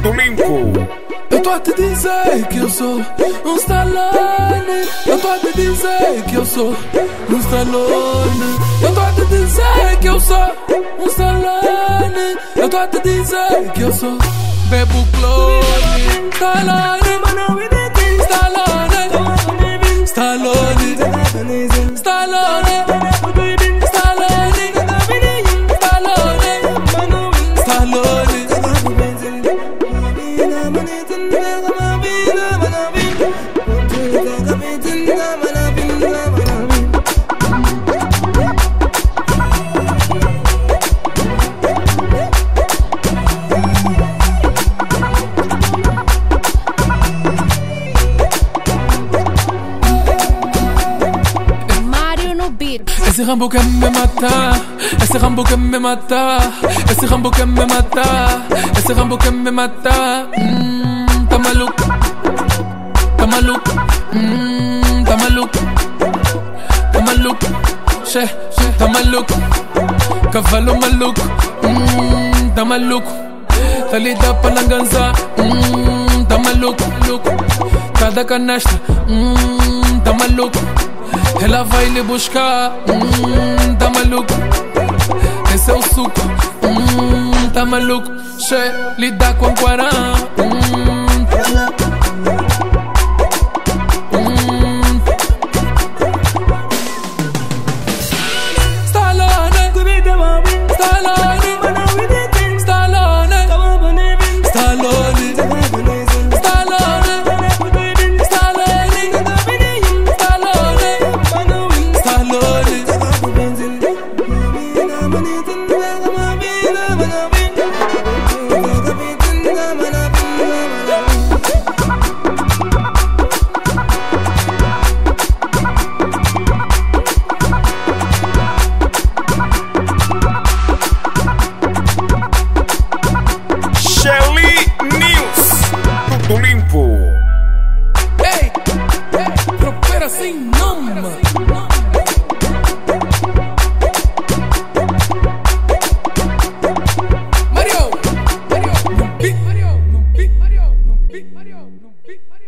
tudo limpo. Eu tô a te dizer que eu sou um Stallone. Eu tô a te dizer que eu sou um Stallone. Eu tô a te dizer que eu sou um Stallone. Eu tô a te dizer que eu sou Bebo clone. Stallone, Stallone, Stallone, Stallone, Stallone, Stallone, Stallone. Esse Rambo quer me matar, esse Rambo quer me matar, esse Rambo quer me matar, esse Rambo quer me matar. Tá maluco, tá maluco, tá maluco, tá maluco, tá maluco, cavalo maluco, tá maluco, tá lida palanganza, tá maluco, tá da canastra, tá maluco. Ela vai lhe buscar, tá maluco. Esse é o suco, tá maluco. Che, lida com Quarã. Stallone, Stallone, Stallone, Stallone. Shelly News, tudo limpo. Ei, procura sem nome. Mario, no beat, Mario, no beat, Mario, no beat, Mario, no beat, Mario.